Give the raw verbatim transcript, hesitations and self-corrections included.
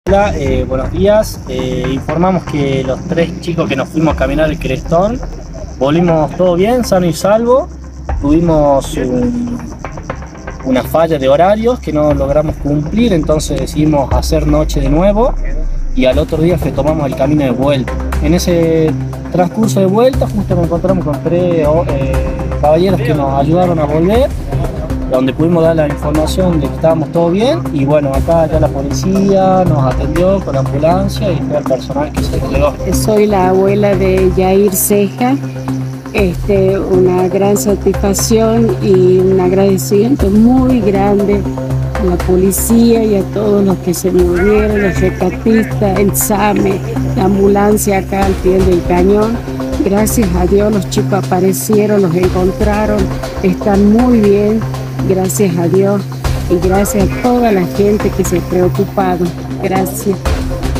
Hola, eh, buenos días. Eh, informamos que los tres chicos que nos fuimos a caminar el Crestón, volvimos todo bien, sano y salvo. Tuvimos un- una falla de horarios que no logramos cumplir, entonces decidimos hacer noche de nuevo y al otro día retomamos el camino de vuelta. En ese transcurso de vuelta justo nos encontramos con tres oh, eh, caballeros que nos ayudaron a volver, donde pudimos dar la información de que estábamos todo bien y bueno, acá ya la policía nos atendió con la ambulancia y todo el personal que se llegó. Soy la abuela de Yair Ceja. Este, una gran satisfacción y un agradecimiento muy grande a la policía y a todos los que se movieron, los rescatistas, el SAME, la ambulancia acá al pie del cañón. Gracias a Dios los chicos aparecieron, los encontraron, están muy bien, gracias a Dios y gracias a toda la gente que se ha preocupado. Gracias.